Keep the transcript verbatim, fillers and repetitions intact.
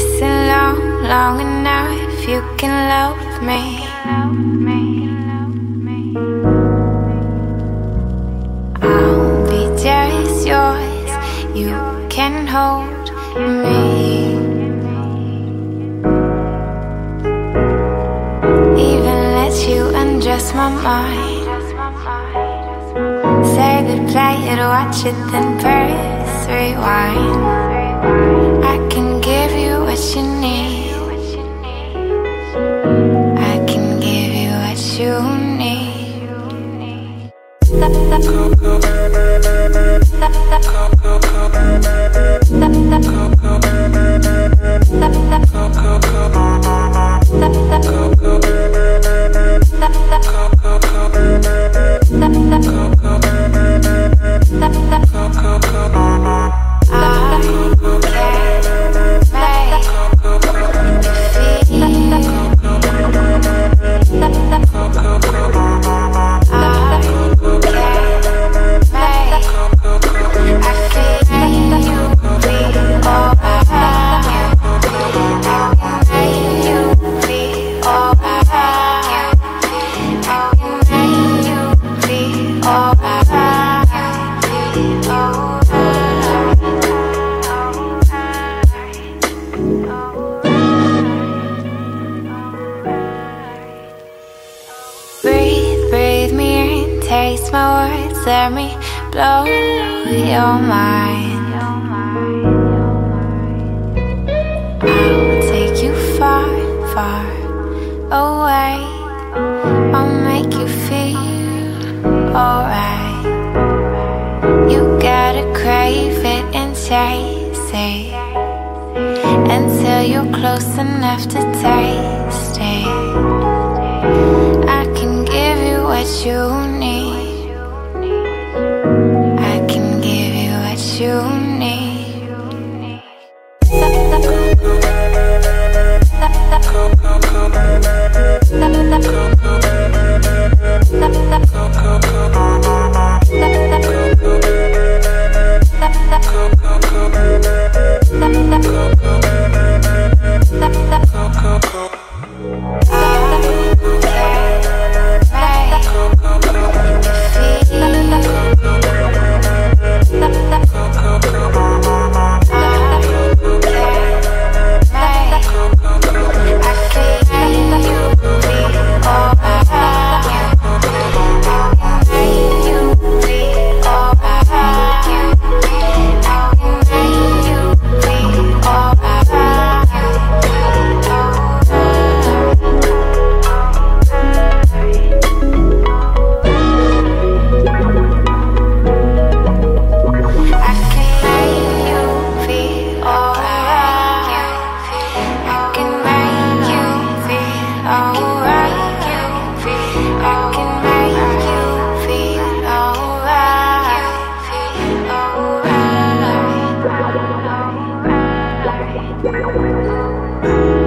listen long, long enough, you can love me. I'll be just yours, you can hold me. Even let you undress my mind. Say goodbye and watch it, then press rewind. I can give you what you need. I can give you what you need. Taste my words, let me blow your mind. I'll take you far, far away. I'll make you feel alright. You gotta crave it and chase it until you're close enough to taste it. I can give you what you need. I can give you what you need. Bye.